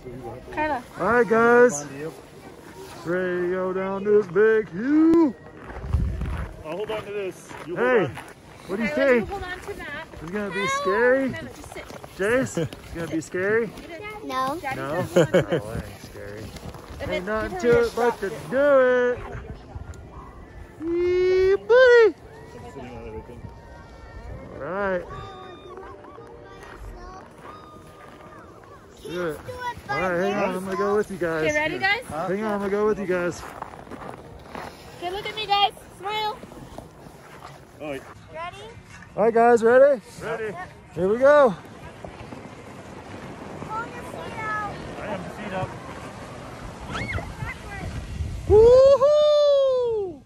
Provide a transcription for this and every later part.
Carla. All right, guys. Ready to go down this big hill. I'll hold on to this. You Hey, hold on. what do you Carla, think? hold on to that. It's gonna be scary. Carla, just sit. Jace, it's gonna be scary. No. Daddy No? says hold on to Oh, this. it ain't scary. And Ain't then nothing give to her it but to your do it. Yee, buddy. Sitting on everything. All right. Do it. All right, hang on. I'm gonna go with you guys. Okay, ready, guys? Hang on, I'm gonna go with you guys. Okay, look at me, guys. Smile. All right. Ready? All right, guys, ready? Ready? Here we go. Hold your feet out. I have the feet up. Backwards. Woohoo!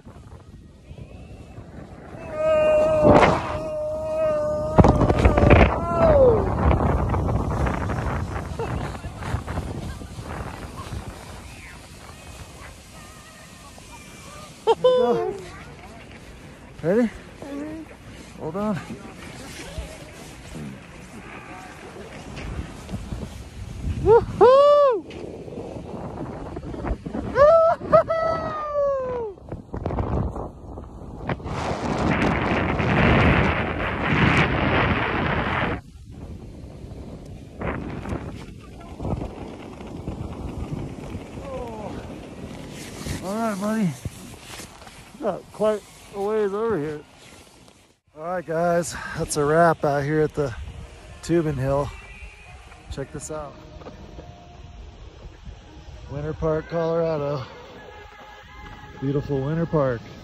Whoa! Ready? Hold on. Woohoo! All right, buddy. Got quite a ways over here. All right, guys, that's a wrap out here at the Tubing Hill. Check this out. Winter Park, Colorado. Beautiful Winter Park.